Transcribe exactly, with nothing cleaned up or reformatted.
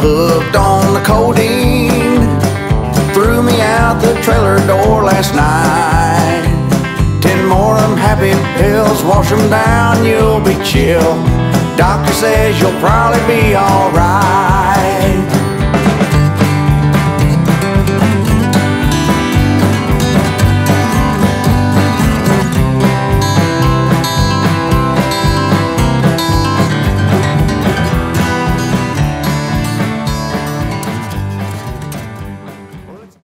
hooked on the codeine. Threw me out the trailer door last night. Ten more of them happy pills, wash them down, you'll be chill. Doctor says you'll probably be alright.